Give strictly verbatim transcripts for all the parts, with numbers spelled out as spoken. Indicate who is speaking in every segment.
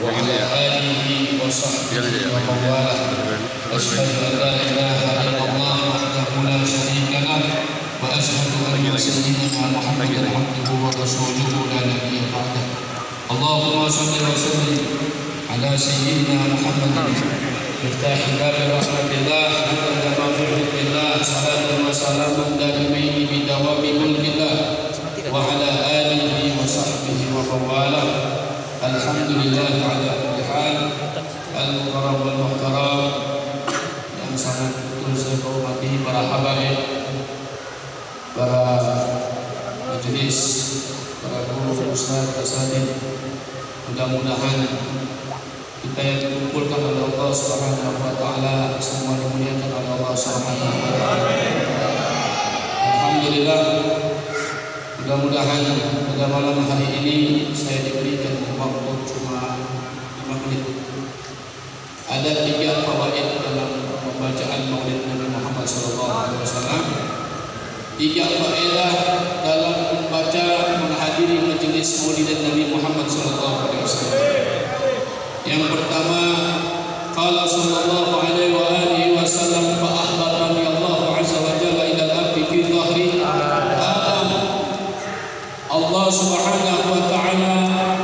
Speaker 1: وعلى آله وصحبه ومن والاه. أشهد أن لا إله إلا الله وحده لا شريك له وأشهد أن سيدنا محمدا عبده ورسوله لا نبي بعده. اللهم صل وسلم على سيدنا محمد مفتاح باب رحمة الله ومغفرة الله. صلاة وسلام دائمين بدوام ملك الله وعلى آله وصحبه ومن والاه. Alhamdulillah ala kulli hal. Al-mukarram wal muhtaram yang sangat betul saya hormati para habaib, para majelis, para guru, ustaz, asatidz. Mudah-mudahan kita yang dikumpulkan oleh Allah Subhanahu wa taala semua dimuliakan oleh Allah Subhanahu wa taala. Alhamdulillah. Mudah-mudahan pada malam hari ini saya diberikan waktu cuma lima menit. Ada tiga fawaid dalam pembacaan Maulid Nabi Muhammad sallallahu alaihi wasallam. Tiga faedah dalam membaca menghadiri majelis Maulid Nabi Muhammad sallallahu alaihi wasallam. Yang pertama, qala sallallahu alaihi wa alihi wasallam fa ahbarani Allah azza wa jalla ila al-abdi fi dhahri Allah Subhanahu wa taala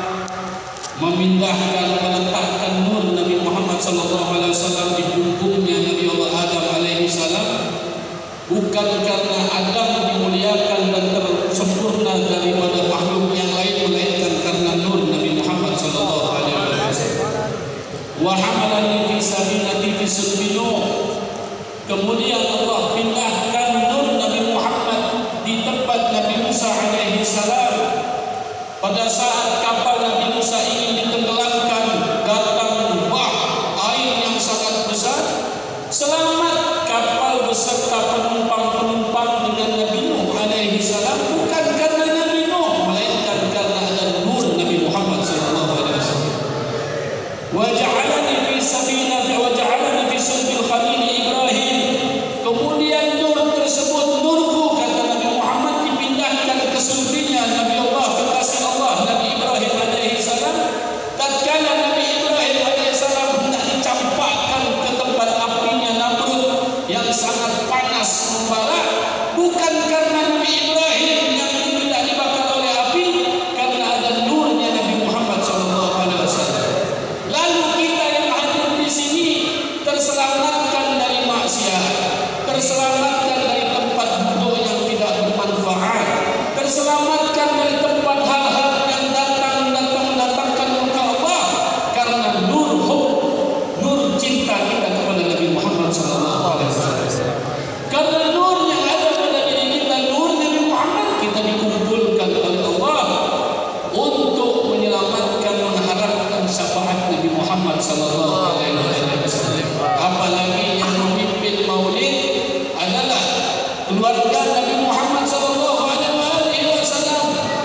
Speaker 1: memindahkan, meletakkan nur Nabi Muhammad sallallahu alaihi wasallam di punggungnya Nabi Allah Adam alaihi salam, bukan karena Adam dimuliakan dan tersempurna daripada makhluk yang lain, melainkan karena nur Nabi Muhammad sallallahu alaihi wasallam. Wa hamalani fi sabinati fi sulbinu. Kemudian Allah pindahkan nur Nabi Muhammad di tempat Nabi Musa alaihi salam. Pada saat kapal Nabi Musa ingin ditenggelamkan, datang bah air yang sangat besar. Selamat kapal beserta penumpang-penumpang dengan Nabi Nuh alaihi salam, bukan karena Nabi Nuh, melainkan karena ada nur Nabi Muhammad sallallahu alaihi wasallam. Wa ja'alani fi sabinati wa ja'alani fi sulbil khalil Ibrahim. Kemudian nur tersebut, nurku kata Nabi Muhammad, dipindahkan ke sulbinya Nabi Allah, kekasih Allah Nabi Ibrahim alaihi salam. Tatkala Nabi Ibrahim alaihi salam hendak dicampakkan ke tempat apinya Namrud yang sangat panas membara, bukan karena Nabi Ibrahim yang tidak dibakar oleh api, karena ada nurnya Nabi Muhammad sallallahu alaihi wasallam. Lalu kita yang hadir di sini terselamatkan dari maksiat, terselamatkan dari tempat duduk yang tidak bermanfaat, terselamatkan dari tempat hal-hal yang datang datang mendatangkan murka Allah, karena nur hub, nur cinta kita kepada Nabi Muhammad sallallahu alaihi wasallam. Karena nur yang ada pada diri kita, nur Nabi Muhammad, kita dikumpulkan oleh Allah untuk menyelamatkan, mengharapkan syafaat Nabi Muhammad sallallahu alaihi wasallam. Apalagi yang memimpin maulid adalah keluarga Nabi Muhammad sallallahu alaihi wasallam.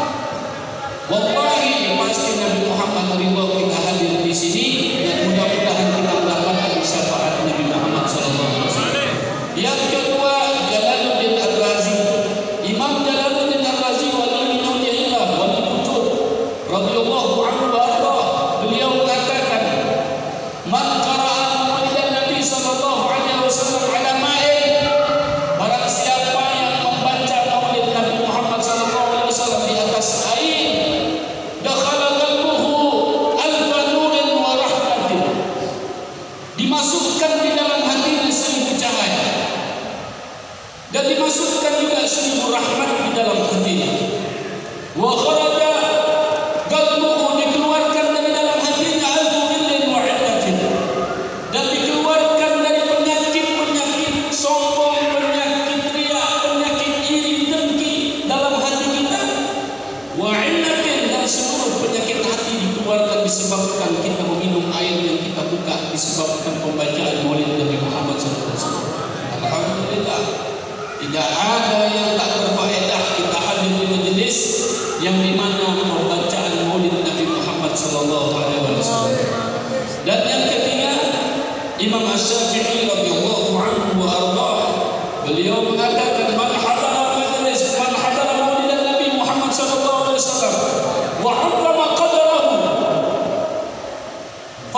Speaker 1: Wallahi pasti Nabi Muhammad ridha kita hadir di sini, dan mudah-mudahan kita mendapatkan syafaat Nabi Muhammad sallallahu alaihi wasallam. Yang kedua, Jalaluddin Ar-Razi. Imam Jalaluddin Ar-Razi wali min awliyaillah wali kutub radhiyallahu anhu wa arda. Beliau katakan, man qara'a maulidan Nabi sallallahu alaihi wasallam ala ma'in, barang siapa yang membaca maulid Nabi Muhammad sallallahu alaihi wasallam di atas air, dakhala qalbuhu alfa nurin wa rahmatin, dimasukkan di dalam hatinya seribu cahaya, dan dimasukkan juga seribu rahmat di dalam hatinya. Wa kharaja qalbuhu, dikeluarkan dari dalam hatinya alfu dhillin wa iddatin, dan dikeluarkan dari penyakit-penyakit sombong, penyakit riya, penyakit iri dengki dalam hati kita. Wa iddatin, dan seluruh penyakit hati dikeluarkan disebabkan kita meminum air yang kita buka, disebabkan pembacaan maulid Nabi Muhammad sallallahu alaihi wasallam. Alhamdulillah, tidak ada yang tak berfaedah kita hadir di majelis yang dimana pembacaan maulid Nabi Muhammad sallallahu alaihi wasallam. Dan yang ketiga, Imam Asy-Syafi'i radhiyallahu anhu wa ardhah, beliau mengatakan, man hadara majlis, man hadara maulid Nabi Muhammad sallallahu alaihi wasallam wa 'azzama qadrahu,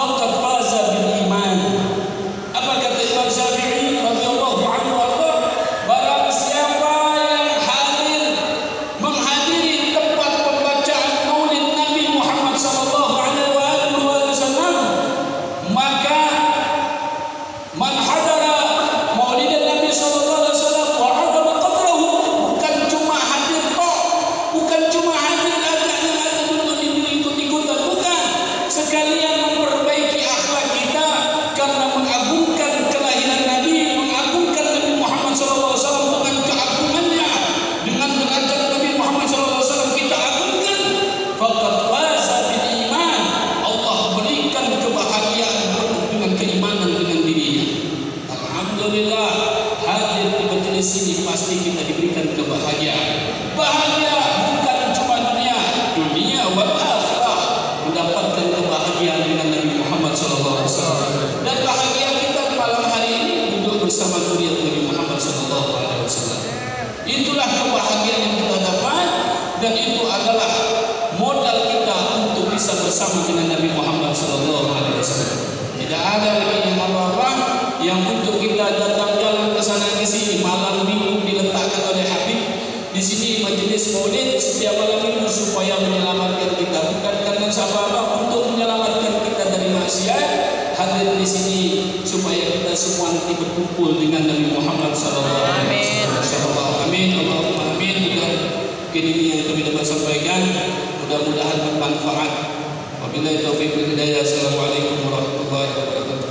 Speaker 1: faqad faza bil iman. Apa kata Imam Syafi'i radhiyallahu anhu? Barang siapa yang hadir menghadiri tempat pembacaan Maulid Nabi Muhammad sallallahu alaihi wasallam, maka man hadara Maulid Nabi sallallahu alaihi wasallam wa hadara qadrahu, bukan cuma hadir tok, bukan cuma hadir agaknya ada duduk ikut-ikutan, bukan, sekalian memperbaiki akhlak kita karena mengagungkan kelahiran Nabi, mengagungkan Nabi Muhammad sallallahu alaihi wasallam, bukan keagungannya. Dengan derajat Nabi Muhammad sallallahu alaihi wasallam kita agungkan, faqad faza bil iman. Allah berikan kebahagiaan dengan keimanan dengan dirinya. Alhamdulillah, hadir di majelis ini pasti kita diberikan kebahagiaan. Bahagia bukan cuma dunia, dunia wal akhirah, mendapatkan kebahagiaan dengan Nabi Muhammad sallallahu alaihi wasallam. Dan bahagia kita di malam hari ini duduk bersama zuriat Nabi Muhammad sallallahu alaihi wasallam. Itulah kebahagiaan yang kita dapat, dan itu adalah modal kita untuk bisa bersama dengan Nabi Muhammad sallallahu alaihi wasallam. Tidak ada lagi yang apa-apa yang untuk kita datang jalan ke sana ke sini. Malam minggu diletakkan oleh Habib di sini majelis Maulid setiap malam minggu supaya menyelamatkan kita, bukan karena apa-apa, untuk menyelamatkan kita dari maksiat. Hadir di sini supaya kita semua nanti berkumpul dengan Nabi Muhammad sallallahu alaihi wasallam. Amin. Allahumma amin. Mungkin ini yang kami dapat sampaikan, mudah-mudahan bermanfaat. Wabillahi taufiq wal hidayah. Assalamualaikum warahmatullahi wabarakatuh.